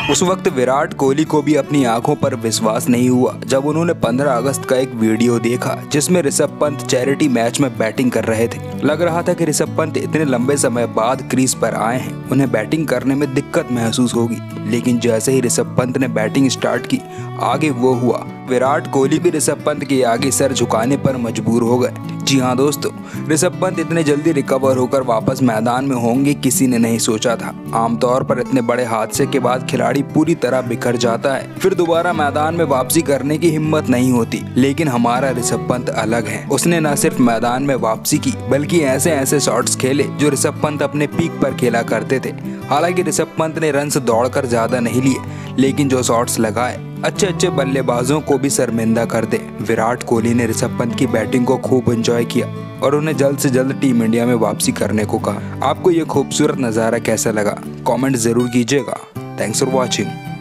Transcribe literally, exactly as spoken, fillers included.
उस वक्त विराट कोहली को भी अपनी आंखों पर विश्वास नहीं हुआ जब उन्होंने पंद्रह अगस्त का एक वीडियो देखा जिसमें ऋषभ पंत चैरिटी मैच में बैटिंग कर रहे थे। लग रहा था कि ऋषभ पंत इतने लंबे समय बाद क्रीज पर आए हैं, उन्हें बैटिंग करने में दिक्कत महसूस होगी। लेकिन जैसे ही ऋषभ पंत ने बैटिंग स्टार्ट की, आगे वो हुआ। विराट कोहली भी ऋषभ पंत के आगे सर झुकाने पर मजबूर हो गए। जी हाँ दोस्तों, ऋषभ पंत इतने जल्दी रिकवर होकर वापस मैदान में होंगे किसी ने नहीं सोचा था। आमतौर पर इतने बड़े हादसे के बाद खिलाड़ी पूरी तरह बिखर जाता है, फिर दोबारा मैदान में वापसी करने की हिम्मत नहीं होती। लेकिन हमारा ऋषभ पंत अलग है। उसने न सिर्फ मैदान में वापसी की बल्कि ऐसे ऐसे शॉट्स खेले जो ऋषभ पंत अपने पीक पर खेला करते थे। हालांकि ऋषभ पंत ने रन दौड़कर ज्यादा नहीं लिए, लेकिन जो शॉट्स लगाए अच्छे अच्छे बल्लेबाजों को भी शर्मिंदा कर दे। विराट कोहली ने ऋषभ पंत की बैटिंग को खूब एंजॉय किया और उन्हें जल्द से जल्द टीम इंडिया में वापसी करने को कहा। आपको ये खूबसूरत नज़ारा कैसा लगा, कमेंट जरूर कीजिएगा। Thanks for watching.